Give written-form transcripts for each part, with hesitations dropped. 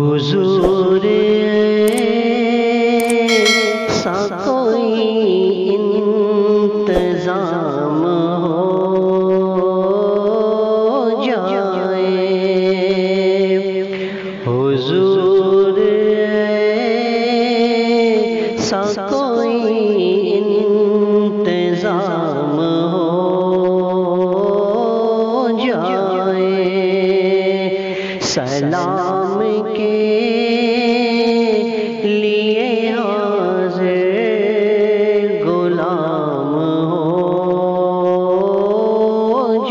हुजूर सा कोई इंतजाम हो जाए, हुजूर सा कोई इंतजाम हो जाए। सलाम के लिए हाज़िर गुलाम हो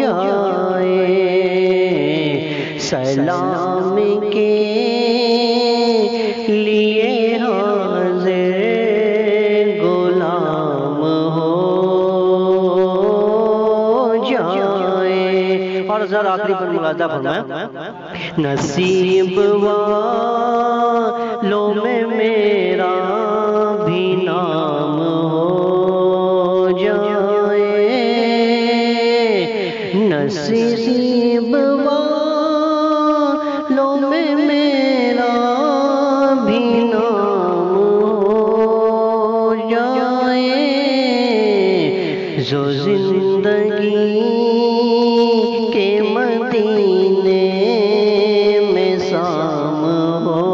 जाए, सलाम के लिए हाज़िर गुलाम हो जाए। और ज़रा आखिरी पर मुलाज़ा फरमाएं, नसीब वालों में मेरा भी नाम हो जाए, नसीब वालों में मेरा भी नाम हो जाए, जो जिंदगी के मदीने में शाम हो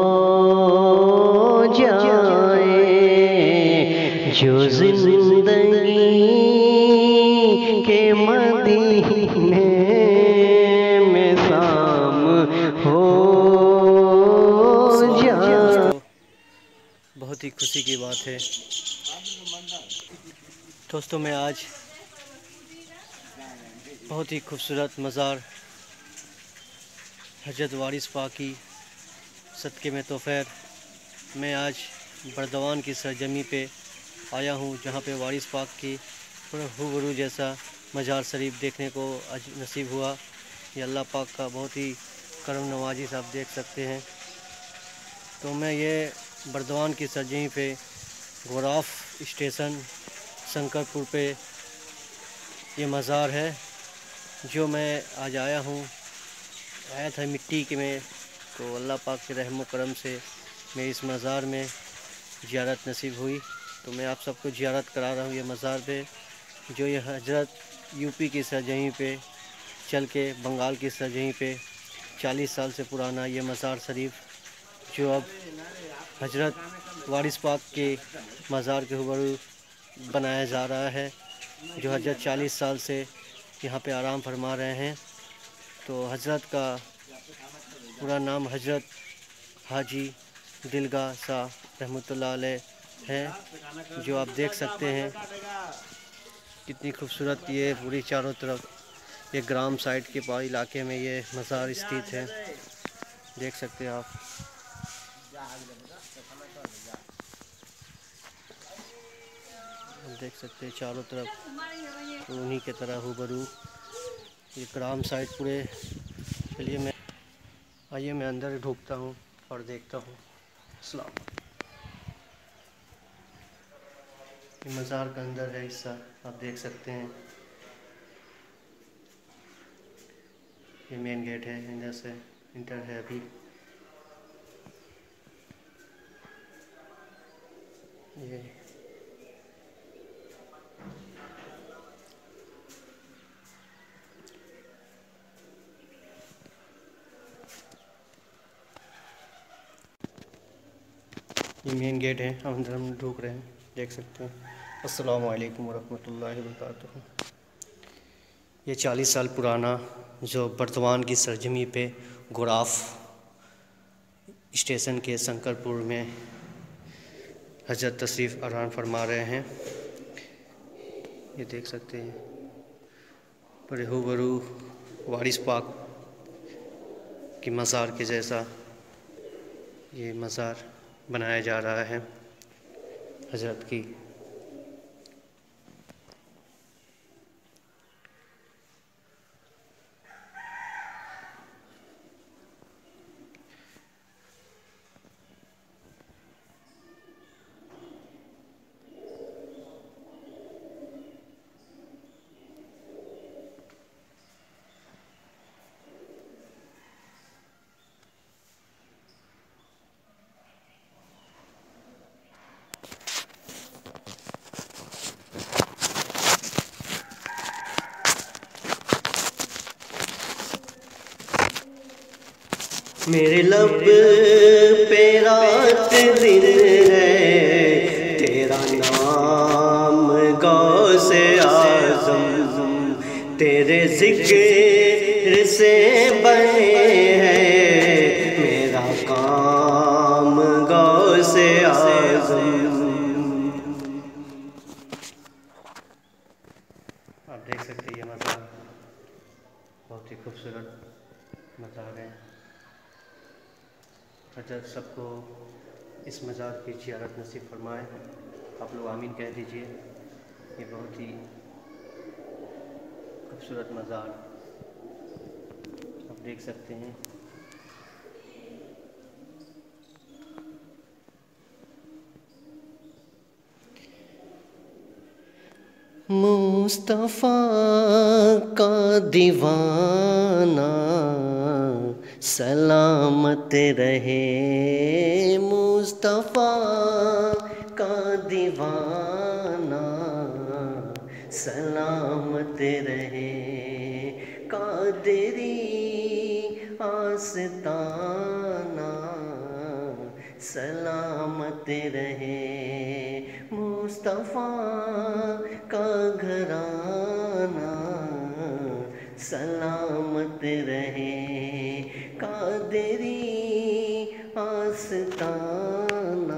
जाए, जो जिंदगी के मदीने में शाम हो जाए। बहुत ही खुशी की बात है दोस्तों, मैं आज बहुत ही खूबसूरत मज़ार हजरत वारिस पाक की सदक़े में तोफ़ैर मैं आज बर्दवान की सरजमी पे आया हूँ, जहाँ पे वारिस पाक की रूबरू जैसा मज़ार शरीफ देखने को आज नसीब हुआ। ये अल्लाह पाक का बहुत ही करम नवाजी से आप देख सकते हैं। तो मैं ये बर्दवान की सरजमी पे गोराफ स्टेशन शंकरपुर पे ये मज़ार है जो मैं आज आया हूँ। आया था मिट्टी के में, तो अल्लाह पाक के रहम करम से मैं इस मज़ार में ज़ियारत नसीब हुई। तो मैं आप सबको ज़ियारत करा रहा हूँ ये मज़ार पे, जो ये हजरत यूपी की सरजमी पे चल के बंगाल की सरजमी पे 40 साल से पुराना ये मज़ार शरीफ, जो अब हजरत वारिस पाक के मज़ार के रूबरू बनाया जा रहा है, जो हजरत 40 साल से यहाँ पे आराम फरमा रहे हैं। तो हजरत का पूरा नाम हजरत हाजी दिलगाह शाह रहमतुल्लाह अलैह है, जो आप देख सकते हैं कितनी खूबसूरत ये पूरी चारों तरफ ये ग्राम साइड के पहाड़ी इलाके में ये मज़ार स्थित है। देख सकते हैं आप। देख सकते हैं चारों तरफ उन्हीं के तरह रूबरू ये ग्राम साइड पूरे। चलिए आइए मैं अंदर ढूंढता हूँ और देखता हूँ। अस्सलाम। ये मज़ार का अंदर है हिस्सा, आप देख सकते हैं। ये मेन गेट है, इधर से इंटर है अभी। ये मेन गेट है, अंदर हम ढूंढ रहे हैं, देख सकते हैं। अस्सलाम वालेकुम वरहमतुल्लाहि वबरकातुहू। ये 40 साल पुराना जो बर्दवान की सरजमी पे गोराफ स्टेशन के शंकरपुर में हजरत तशरीफ़ आराम फरमा रहे हैं। ये देख सकते हैं बड़े रूबरू वारिस पाक की मज़ार के जैसा ये मज़ार बनाया जा रहा है हजरत की। मेरे लब पे रात दिन है तेरा नाम गौसे आज़म, तेरे जिक्र से बने हैं मेरा काम गौसे आज़म। आप देख सकते हैं ये मज़ार बहुत ही खूबसूरत मज़ार है। हज़रत सबको इस मज़ार की ज़ियारत नसीब फरमाए। आप लोग आमीन कह दीजिए। ये बहुत ही खूबसूरत मज़ार आप देख सकते हैं। मुस्तफ़ा का दीवाना सलामत रहे, मुस्तफ़ा का दीवाना सलामत रहे, कादरी आस्ताना सलामत रहे, मुस्तफ़ा का घराना सलामत रहे, कादरी आस्ताना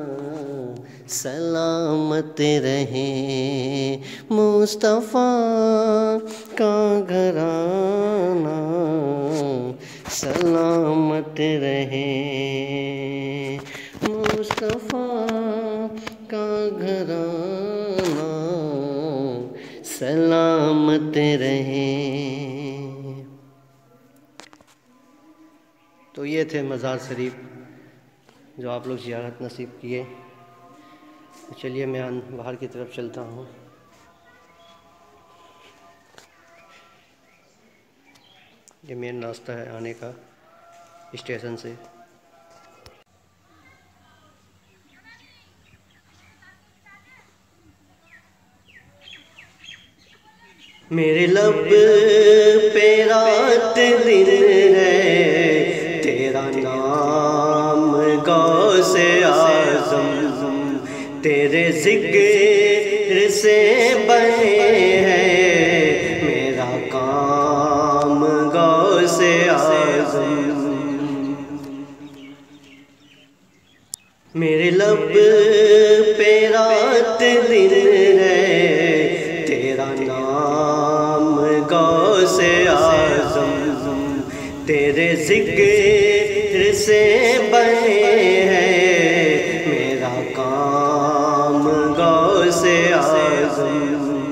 सलामत रहे, मुस्तफ़ा का घराना सलामत रहे, मुस्तफ़ा का घराना सलामत रहे। तो ये थे मज़ार शरीफ जो आप लोग ज़ियारत नसीब किए। तो चलिए मैं बाहर की तरफ चलता हूँ। ये मेन रास्ता है आने का स्टेशन से। मेरे लब पे रात दिन है तेरा नाम गौसे आज़म, तेरे जिक्र से बने हैं मेरा काम गौसे आज़म। मेरे लब पे रात दिन है तेरा नाम गौसे आज़म, तेरे जिक्र से बने हैं मेरा काम गौसे आज़म।